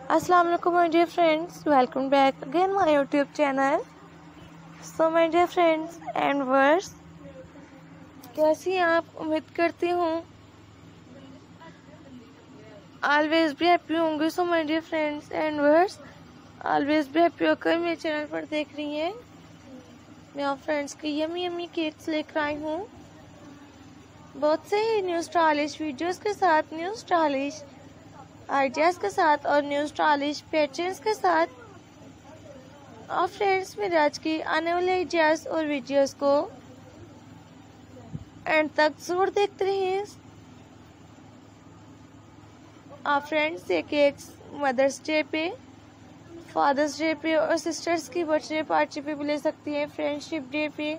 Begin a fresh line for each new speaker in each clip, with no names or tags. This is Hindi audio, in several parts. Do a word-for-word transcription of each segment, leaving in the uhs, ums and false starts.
अस्सलाम वालेकुम my dear friends, welcome back again my YouTube channel. So my dear friends and viewers, कैसी हैं आप? उम्मीद करती हूँ ऑलवेज भी हैप्पी होंगे। So my dear friends and viewers, always भी हैप्पी होकर मेरे चैनल पर देख रही हैं। मैं आप फ्रेंड्स की यमी यमी केक्स लेकर आई हूँ, बहुत से ही न्यू स्टाइलिश वीडियोस के साथ, न्यू स्टाइलिश आइडियाज के साथ और न्यू स्टाइलिश पैटर्न्स के साथ। आप फ्रेंड्स मेरे आज की आने वाले आइडियाज और वीडियोस को एंड तक जरूर देखते रहिए। आप फ्रेंड्स ये केक्स मदर्स डे पे, फादर्स डे पे और सिस्टर्स की बर्थडे पार्टी पे भी ले सकती हैं, फ्रेंडशिप डे पे,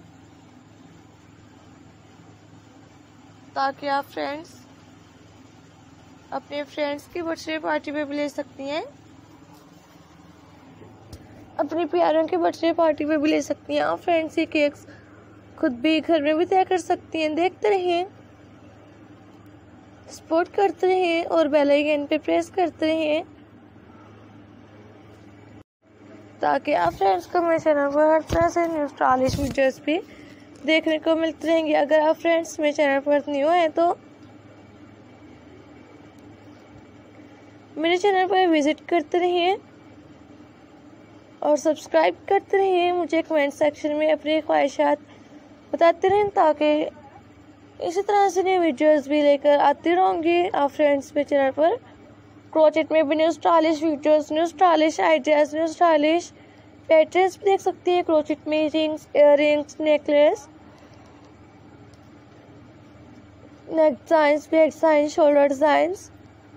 ताकि आप फ्रेंड्स अपने फ्रेंड्स की बर्थडे पार्टी पे भी ले सकती हैं, अपने प्यारों की बर्थडे पार्टी पे भी ले सकती हैं। आप फ्रेंड्स ये केक्स खुद भी घर में भी तैयार कर सकती हैं। देखते रहें, सपोर्ट करते रहें और बेल आइकन पे प्रेस करते रहें, ताकि आप फ्रेंड्स को मेरे चैनल पर हर तरह से न्यू स्टाइलिश वीडियोस भी देखने को मिलते रहेंगे। अगर आप फ्रेंड्स मेरे चैनल पर न्यू हैं तो मेरे चैनल पर विजिट करते रहिए और सब्सक्राइब करते रहिए। मुझे कमेंट सेक्शन में अपनी ख्वाहिशात बताते रहें, ताकि इसी तरह से न्यू वीडियोस भी लेकर आती रहूँगी। आप फ्रेंड्स मेरे चैनल पर क्रोचेट में भी new stylish videos, new stylish ideas, new stylish patterns भी देख सकती है। क्रोचेट में rings, ear rings, necklace, neck designs, back design, shoulder designs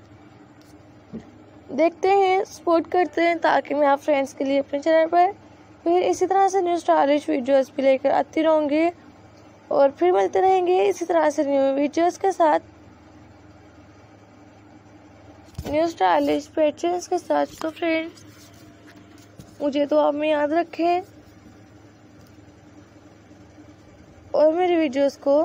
देखते हैं, सपोर्ट करते हैं, ताकि मैं आप फ्रेंड्स के लिए अपने चैनल पर फिर इसी तरह से न्यू स्टाइलिश वीडियोस भी लेकर आती रहूँगी और फिर मिलते रहेंगे इसी तरह से न्यू वीडियोस के साथ, न्यू स्टाइलिश पैटर्न्स के साथ। तो फ्रेंड्स मुझे तो आप में याद रखें और मेरी वीडियोस को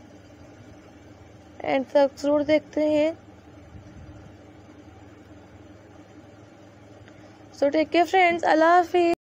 एंड तक जरूर देखते हैं। So take care friends, Allah Hafiz।